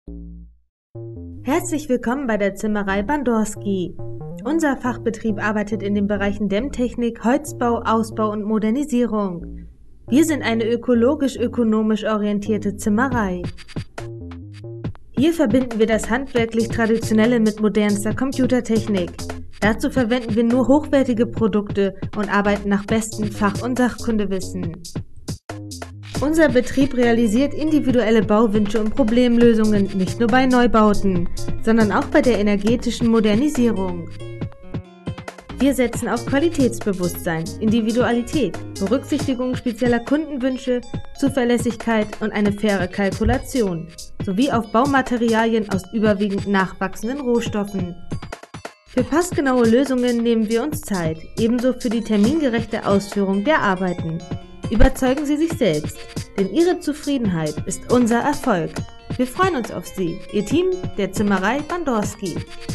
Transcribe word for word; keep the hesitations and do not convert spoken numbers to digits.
Herzlich willkommen bei der Zimmerei Bandorski. Unser Fachbetrieb arbeitet in den Bereichen Dämmtechnik, Holzbau, Ausbau und Modernisierung. Wir sind eine ökologisch-ökonomisch orientierte Zimmerei. Hier verbinden wir das handwerklich Traditionelle mit modernster Computertechnik. Dazu verwenden wir nur hochwertige Produkte und arbeiten nach bestem Fach- und Sachkundewissen. Unser Betrieb realisiert individuelle Bauwünsche und Problemlösungen nicht nur bei Neubauten, sondern auch bei der energetischen Modernisierung. Wir setzen auf Qualitätsbewusstsein, Individualität, Berücksichtigung spezieller Kundenwünsche, Zuverlässigkeit und eine faire Kalkulation, sowie auf Baumaterialien aus überwiegend nachwachsenden Rohstoffen. Für passgenaue Lösungen nehmen wir uns Zeit, ebenso für die termingerechte Ausführung der Arbeiten. Überzeugen Sie sich selbst, denn Ihre Zufriedenheit ist unser Erfolg. Wir freuen uns auf Sie, Ihr Team der Zimmerei Bandorski.